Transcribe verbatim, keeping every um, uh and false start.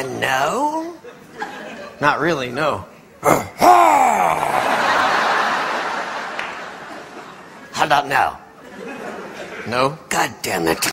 And no? Not really, no. How about now? No? God damn it.